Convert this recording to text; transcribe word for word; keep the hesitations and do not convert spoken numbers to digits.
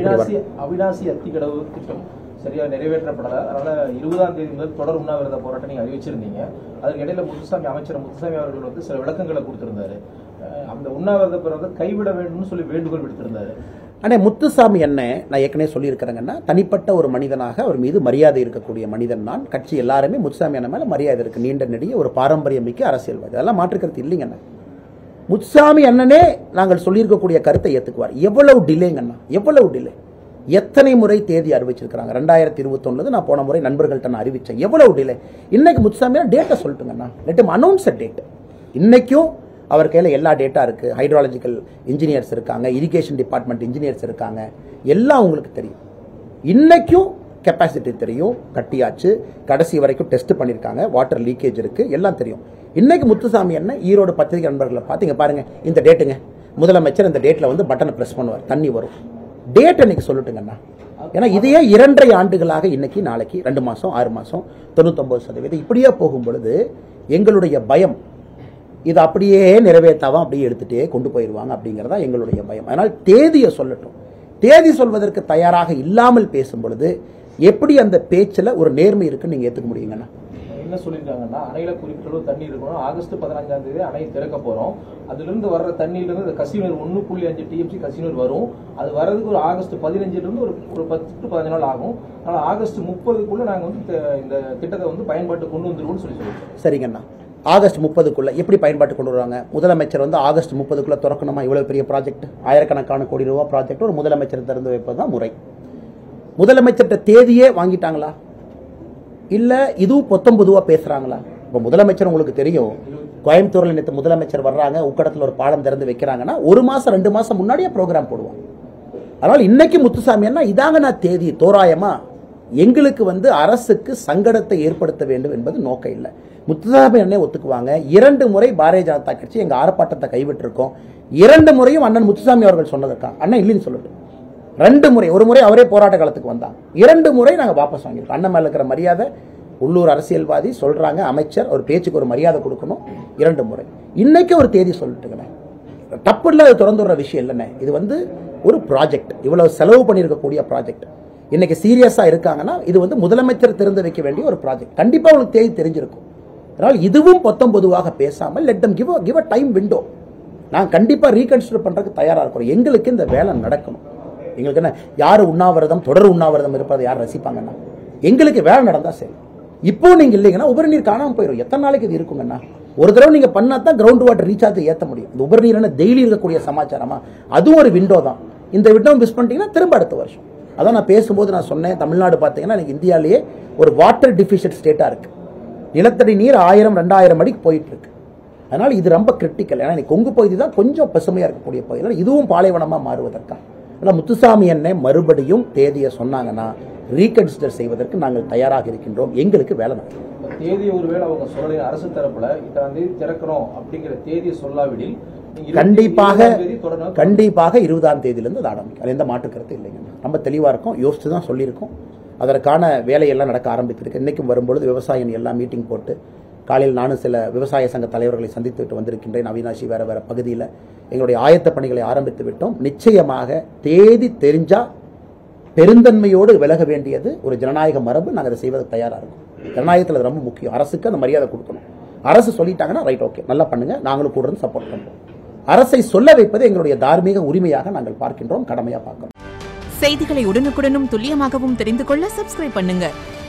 அவிநாசி அத்திக்கடவு திட்டம் சரியா நிறைவேற்றப்படல. அதனால இருபதாம் தேதி முதல் தொடர் உண்ணாவிரத போராட்டம் நீங்க அறிவிச்சிருந்தீங்க. அதுக்கு இடையில முத்துசாமி அமைச்சர் முத்துசாமி அவர்கள் வந்து சில விளக்கங்களை கொடுத்திருந்தாரு. அந்த உண்ணாவிரத பிறகு கைவிட வேண்டும்னு சொல்லி வேண்டுகோள் விடுத்திருந்தாரு. ஆனால் முத்துசாமி என்ன நான் ஏற்கனவே சொல்லியிருக்கிறேங்கன்னா, தனிப்பட்ட ஒரு மனிதனாக அவர் மீது மரியாதை இருக்கக்கூடிய மனிதன் தான். கட்சி எல்லாருமே முத்துசாமி அண்ணன் மேலே மரியாதை இருக்கு. நீண்ட நெடிய ஒரு பாரம்பரியம் மிக்க அரசியல்வாதி, அதெல்லாம் மாற்றுக்கிறது இல்லைங்கண்ணா. முத்துசாமி அண்ணனே நாங்கள் சொல்லியிருக்கக்கூடிய கருத்தை ஏற்றுக்குவார். எவ்வளவு டிலேங்கண்ணா, எவ்வளவு டிலே, எத்தனை முறை தேதி அறிவிச்சிருக்கிறாங்க. ரெண்டாயிரத்தி இருபத்தி ஒன்பது நான் போன முறை நண்பர்கள்ட்ட நான் அறிவிச்சேன். எவ்வளவு டிலே. இன்னைக்கு முத்துசாமி டேட்டை சொல்லிட்டுங்கண்ணா, let him announce a date. இன்னைக்கும் அவர் கையில் எல்லா டேட்டா இருக்கு. ஹைட்ராலஜிக்கல் இன்ஜினியர்ஸ் இருக்காங்க, இரிகேஷன் டிபார்ட்மெண்ட் இன்ஜினியர்ஸ் இருக்காங்க, எல்லாம் உங்களுக்கு தெரியும். இன்னைக்கும் கெப்பாசிட்டி தெரியும், கட்டியாச்சு, கடைசி வரைக்கும் டெஸ்ட் பண்ணியிருக்காங்க, வாட்டர் லீக்கேஜ் இருக்கு, எல்லாம் தெரியும். இன்னைக்கு முத்துசாமி என்ன ஈரோடு பத்திரிகை நண்பர்களை பார்த்தீங்க பாருங்க, இந்த டேட்டுங்க முதலமைச்சர் இந்த டேட்ல வந்து பட்டனை பிரஸ் பண்ணுவார், தண்ணி வரும். டேட் இன்னைக்கு சொல்லட்டுங்கண்ணா. ஏன்னா இதையே இரண்டரை ஆண்டுகளாக இன்னைக்கு நாளைக்கு ரெண்டு மாசம் ஆறு மாசம் தொண்ணூத்தொன்பது சதவீதம் இப்படியே போகும் பொழுது எங்களுடைய பயம் இது அப்படியே நிறைவேற்றாவும் அப்படியே எடுத்துட்டே கொண்டு போயிடுவாங்க அப்படிங்கிறதா எங்களுடைய பயம். அதனால் தேதியை சொல்லட்டும். தேதி சொல்வதற்கு தயாராக இல்லாமல் பேசும் பொழுது எப்படி அந்த பேச்சில் ஒரு நேர்மை இருக்குன்னு நீங்க ஏற்றுக்க முடியுங்கண்ணா? என்ன சொல்லியிருக்காங்கன்னா, அணையில குறிப்பிட்ட தண்ணி இருக்கணும், ஆகஸ்ட் பதினஞ்சாம் தேதி அணை திறக்க போறோம், அதுல இருந்து வர்ற தண்ணியில இருந்து கசிநீர் ஒன்னு புள்ளி அஞ்சு டிஎம்சி கசிநீர் வரும். அது வர்றதுக்கு ஒரு ஆகஸ்ட் பதினஞ்சுல இருந்து ஒரு ஒரு பத்து டு பதினஞ்சு நாள் ஆகும். அதனால ஆகஸ்ட் முப்பதுக்குள்ள நாங்க வந்து இந்த திட்டத்தை வந்து பயன்பாட்டு கொண்டு வந்துருவோம்னு சொல்லி சொல்லியிருக்கோம். சரிங்கண்ணா. ஆகஸ்ட் முப்பதுக்குள்ள எப்படி பயன்பாட்டு கொண்டு வருவாங்க? முதலமைச்சர் வந்து ஆகஸ்ட் முப்பதுக்குள்ள திறக்கணுமா? இவ்வளவு பெரிய ப்ராஜெக்ட், ஆயிரக்கணக்கான கோடி ரூபாய் ப்ராஜெக்ட் ஒரு முதலமைச்சர் திறந்து வைப்பதுதான் முறை. முதலமைச்சர்கிட்ட தேதியே வாங்கிட்டாங்களா? இல்ல இதுவும் பொத்தம் பொதுவா பேசுறாங்களா? இப்ப முதலமைச்சர் உங்களுக்கு தெரியும், கோயம்புத்தூர்ல நேற்று முதலமைச்சர் வர்றாங்க, உக்கடத்துல ஒரு பாலம் திறந்து வைக்கிறாங்கன்னா ஒரு மாசம் ரெண்டு மாசம் முன்னாடியே ப்ரோக்ராம் போடுவாங்க. அதனால இன்னைக்கு முத்துசாமி என்ன இதாங்க நான் தேதி தோராயமா எங்களுக்கு வந்து அரசுக்கு சங்கடத்தை ஏற்படுத்த வேண்டும் என்பது நோக்கம் இல்லை. முத்துசாமி அண்ணே ஒத்துக்குவாங்க. இரண்டு முறை பாரதிய ஜனதா கட்சி எங்க ஆர்ப்பாட்டத்தை கைவிட்டு இருக்கோம். இரண்டு முறையும் அண்ணன் முத்துசாமி அவர்கள் சொன்னதற்கா அண்ணன் இல்லைன்னு சொல்லட்டும். ரெண்டு முறை, ஒரு முறை அவரே போராட்ட காலத்துக்கு வந்தாங்க, இரண்டு முறை நாங்கள் வாபஸ் வாங்கியிருக்கோம். அண்ணன் மேல இருக்கிற மரியாதை, உள்ளூர் அரசியல்வாதி சொல்றாங்க, அமைச்சர் ஒரு பேச்சுக்கு ஒரு மரியாதை கொடுக்கணும். இரண்டு முறை இன்னைக்கு ஒரு தேதி சொல்லிட்டுங்க, தப்பு இல்லை, அது திறந்துடுற விஷயம் இல்லைண்ணே. இது வந்து ஒரு ப்ராஜெக்ட், இவ்வளவு செலவு பண்ணியிருக்கக்கூடிய ப்ராஜெக்ட். இன்னைக்கு சீரியஸா இருக்காங்கன்னா இது வந்து முதலமைச்சர் திறந்து வைக்க வேண்டிய ஒரு ப்ராஜெக்ட். கண்டிப்பா உங்களுக்கு தேதி தெரிஞ்சிருக்கும். அதனால் இதுவும் பொத்தம் பொதுவாக பேசாமல் let them give give a time window. நான் கண்டிப்பா ரீகன்சிடர் பண்றதுக்கு தயாரா இருக்கிறோம். எங்களுக்கு இந்த வேலை நடக்கணும். எங்களுக்கு என்ன யாரு உண்ணாவிரதம் தொடர் உண்ணாவிரதம் இருப்பதை யார் ரசிப்பாங்கன்னா? எங்களுக்கு வேலை நடந்தா சரி. இப்போ நீங்க இல்லைங்கன்னா உபரி நீர் காணாம போயிடும். எத்தனை நாளைக்கு இது இருக்குங்கன்னா? ஒரு தடவை நீங்க பண்ணா தான் கிரவுண்ட் வாட்டர் ரீசார்ஜ் ஏற்ற முடியும். இந்த உபரி நீர் டெய்லி இருக்கக்கூடிய சமாச்சாரமா, அதுவும் ஒரு விண்டோ தான். இந்த விண்டோ மிஸ் பண்ணிட்டீங்கன்னா திரும்ப அடுத்த வருஷம். அதான் நான் பேசும்போது நான் சொன்னேன், தமிழ்நாடு பார்த்தீங்கன்னா இந்தியாவிலேயே ஒரு வாட்டர் டிஃபிஷியன்ட் ஸ்டேட்டா இருக்கு. நிலத்தடி நீர் ஆயிரம் ரெண்டாயிரம் அடிக்கு போயிட்டு இருக்கு. அதனால இது ரொம்ப கிரிட்டிக்கல். ஏன்னா கொங்கு பகுதி தான் கொஞ்சம் பசுமையா இருக்கக்கூடிய பகுதி, இதுவும் பாலைவனமா மாறுவதற்காக. ஆனால் முத்துசாமி அண்ணன் மறுபடியும் தேதியை சொன்னாங்கன்னா ரீகன்சிடர் செய்வதற்கு நாங்கள் தயாராக இருக்கின்றோம். எங்களுக்கு வேலை நடக்கும். தேதியை ஒருவேளை அவங்க சொல்ல அரசு தரப்புல இத்தனை தேதி திறக்கணும் அப்படிங்கிற தேதியை சொல்லாவிடில் கண்டிப்பாக கண்டிப்பாக இருபதாம் தேதியிலிருந்து ஆரம்பிக்கும். அது எந்த மாற்று கருத்து இல்லைங்க. ரொம்ப தெளிவா இருக்கும், யோசிச்சு தான் சொல்லியிருக்கோம். அதற்கான வேலையெல்லாம் நடக்க ஆரம்பித்திருக்கு. இன்னைக்கும் வரும்பொழுது விவசாயிகள் எல்லாம் மீட்டிங் போட்டு, காலையில் நானும் சில விவசாய சங்க தலைவர்களை சந்தித்துட்டு வந்திருக்கின்றேன். அவினாசி வேற வேற பகுதியில் எங்களுடைய ஆயத்த பணிகளை ஆரம்பித்து விட்டோம். நிச்சயமாக தேதி தெரிஞ்சா பெருந்தன்மையோடு விலக வேண்டியது ஒரு ஜனநாயக மரபு. நாங்கள் அதை செய்வதற்கு தயாராக இருக்கும். ஜனநாயகத்தில் அது ரொம்ப முக்கியம். அரசுக்கு அந்த மரியாதை கொடுக்கணும். அரசு சொல்லிட்டாங்கன்னா ரைட், ஓகே, நல்லா பண்ணுங்க, நாங்களும் கூட சப்போர்ட் பண்றோம். அரசை சொல்ல வைப்பது எங்களுடைய தார்மீக உரிமையாக நாங்கள் பார்க்கின்றோம், கடமையா பார்க்கிறோம். செய்திகளை உடனுக்குடனும் துல்லியமாகவும் தெரிந்து கொள்ள சப்ஸ்கிரைப் பண்ணுங்க.